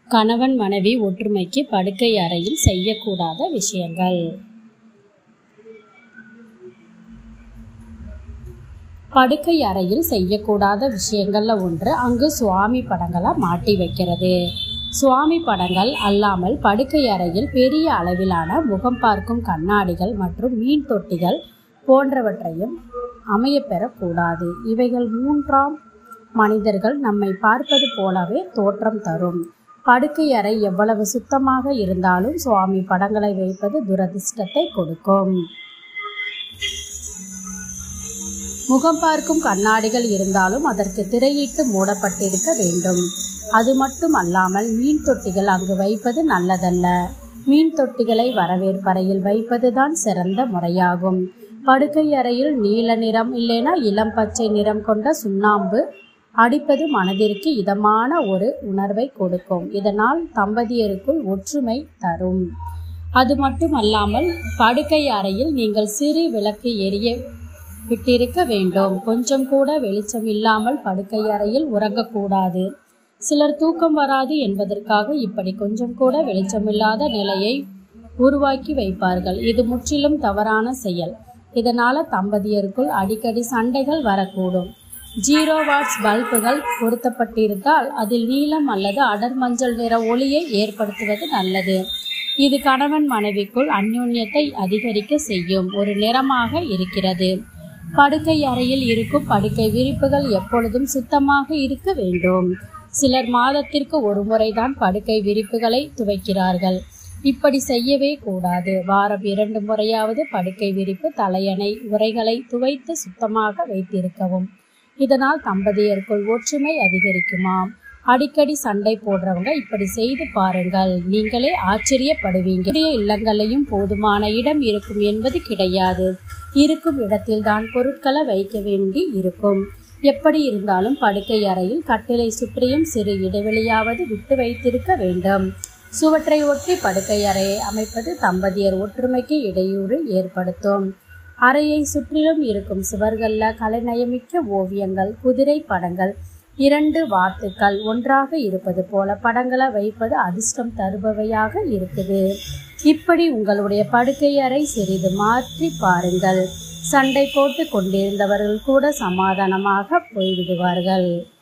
கணவன் மனைவி ஒற்றுமைக்கு படுக்கை அறையில் செய்யக்கூடாத விஷயங்கள். படுக்கை அறையில் செய்யக்கூடாத விஷயங்கள்ல ஒன்று அங்கு சுவாமி படங்களை மாட்டி வைக்கிறது. சுவாமி படங்கள் அல்லாமல் படுக்கை அறையில் பெரிய அளவிலான முகம் பார்க்கும் கண்ணாடிகள் மற்றும் மீன் தொட்டிகள் போன்றவற்றையும் அமையப்பெறக்கூடாது. இவைகள் மூன்றாம் மனிதர்கள் நம்மை பார்ப்பது போலவே தோற்றம் தரும். படுக்கை அறை எவ்வளவு சுத்தமாக இருந்தாலும் சுவாமி படங்களை வைப்பது துரதிர்ஷ்டத்தை கொடுக்கும். முகம் பார்க்கும் கண்ணாடிகள் இருந்தாலும் அதற்கு திரையிட்டு மூடப்பட்டிருக்க வேண்டும். அது மட்டும் அல்லாமல் மீன் தொட்டிகள் அங்கு வைப்பது நல்லதல்ல. மீன் தொட்டிகளை வரவேற்பறையில் வைப்பதுதான் சிறந்த முறையாகும். படுக்கை அறையில் நீல நிறம் இல்லைனா இளம் பச்சை நிறம் கொண்ட சுண்ணாம்பு அடிப்பது மனதிற்கு இதமான ஒரு உணர்வை கொடுக்கும். இதனால் தம்பதியருக்குள் ஒற்றுமை தரும். அது மட்டும் அல்லாமல் படுக்கை அறையில் நீங்கள் சிறு விளக்கு எரிய விட்டிருக்க வேண்டும். கொஞ்சம் கூட வெளிச்சம் இல்லாமல் படுக்கை அறையில் உறங்கக்கூடாது. சிலர் தூக்கம் வராது என்பதற்காக இப்படி கொஞ்சம் கூட வெளிச்சமில்லாத நிலையை உருவாக்கி வைப்பார்கள். இது முற்றிலும் தவறான செயல். இதனால தம்பதியருக்குள் அடிக்கடி சண்டைகள் வரக்கூடும். 0 வாட்ஸ் பல்புகள் பொருத்தப்பட்டிருந்தால் அதில் நீலம் அல்லது அடர் மஞ்சள் நிற ஒளியை ஏற்படுத்துவது நல்லது. இது கணவன் மனைவிக்குள் அந்யோன்யத்தை அதிகரிக்க செய்யும் ஒரு நிறமாக இருக்கிறது. படுக்கை அறையில் இருக்கும் படுக்கை விரிப்புகள் எப்பொழுதும் சுத்தமாக இருக்க வேண்டும். சிலர் மாதத்திற்கு ஒரு முறைதான் படுக்கை விரிப்புகளை துவைக்கிறார்கள். இப்படி செய்யவே கூடாது. வாரம் 2 முறையாவது படுக்கை விரிப்பு தலையணை உரைகளை துவைத்து சுத்தமாக வைத்திருக்கவும். இதனால் தம்பதியருக்குள் ஒற்றுமை அதிகரிக்குமாம். அடிக்கடி சண்டை போடுறவங்க இப்படி செய்து பாருங்கள், நீங்களே ஆச்சரியப்படுவீங்க. இல்லங்களையும் போதுமான இடம் இருக்கும் என்பது கிடையாது. இருக்கும் இடத்தில் தான் பொருட்களை வைக்க வேண்டி இருக்கும். எப்படி இருந்தாலும் படுக்கை அறையில் கட்டிலை சுற்றியும் சிறு இடைவெளியாவது விட்டு வைத்திருக்க வேண்டும். சுவற்றை ஒட்டி படுக்கை அறையை அமைப்பது தம்பதியர் ஒற்றுமைக்கு இடையூறு ஏற்படுத்தும். அறையை சுற்றிலும் இருக்கும் சுவர்கள்ல கலைநயமிக்க ஓவியங்கள், குதிரை படங்கள், 2 வாத்துக்கள் ஒன்றாக இருப்பது போல படங்களை வைப்பது அதிர்ஷ்டம் தருபவையாக இருக்குது. இப்படி உங்களுடைய படுக்கை அறை சிறிது மாற்றி பாருங்கள். சண்டை போட்டு கொண்டிருந்தவர்கள் கூட சமாதானமாக போய்விடுவார்கள்.